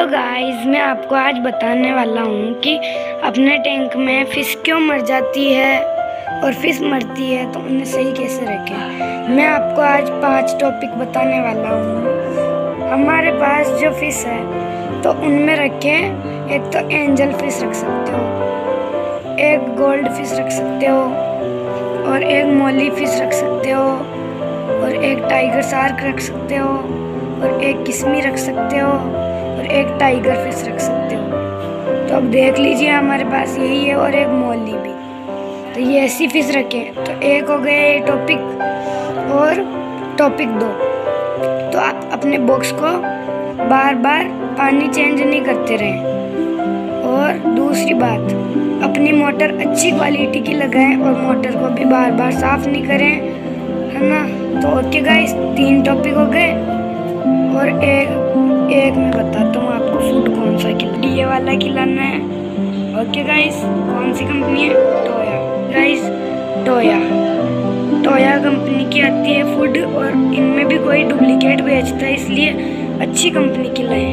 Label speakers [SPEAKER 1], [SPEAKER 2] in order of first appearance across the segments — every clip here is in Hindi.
[SPEAKER 1] गाइस, मैं आपको आज बताने वाला हूँ कि अपने टैंक में फ़िश क्यों मर जाती है और फ़िश मरती है तो उन्हें सही कैसे रखें। मैं आपको आज 5 टॉपिक बताने वाला हूँ। हमारे पास जो फ़िश है तो उनमें रखें, एक तो एंजल फ़िश रख सकते हो, एक गोल्ड फ़िश रख सकते हो, और एक मॉली फ़िश रख सकते हो, और एक टाइगर शार्क रख सकते हो, और एक किस्मी रख सकते हो, और एक टाइगर फिश रख सकते हो। तो अब देख लीजिए, हमारे पास यही है और एक मॉली भी। तो ये ऐसी फिश रखें। तो एक हो गया ये टॉपिक। और टॉपिक 2, तो आप अपने बॉक्स को बार बार पानी चेंज नहीं करते रहें। और दूसरी बात, अपनी मोटर अच्छी क्वालिटी की लगाएं और मोटर को भी बार बार साफ नहीं करें, है ना। तो ओके गाइस, 3 टॉपिक हो गए। और एक मैं बताता हूँ आपको फूड कौन सा ये वाला खिलाना है। ओके गाइस, कौन सी कंपनी है? टोया। गाइस, टोया कंपनी की आती है फूड, और इनमें भी कोई डुप्लीकेट बेचता है, इसलिए अच्छी कंपनी की लाए।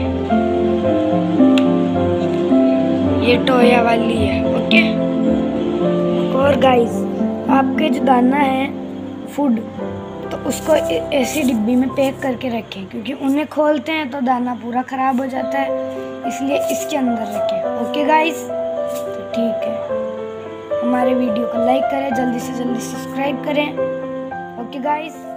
[SPEAKER 1] ये टोया वाली है। ओके। और गाइस, आपके जो दाना है फूड, तो उसको ऐसी डिब्बी में पैक करके रखें, क्योंकि उन्हें खोलते हैं तो दाना पूरा ख़राब हो जाता है, इसलिए इसके अंदर रखें। ओके गाइस, तो ठीक है, हमारे वीडियो को लाइक करें, जल्दी से जल्दी सब्सक्राइब करें। Okay guys.